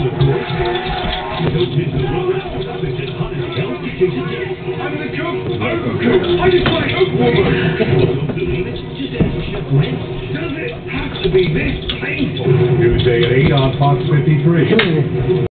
of course. Don't miss the road. It's as hot as hell to chase it. I'm the cook. I'm the cook. I just want to cook woman. Don't believe it? Just ask Chef Brent. Does it have to be this painful? Tuesday at 8 on Fox 53.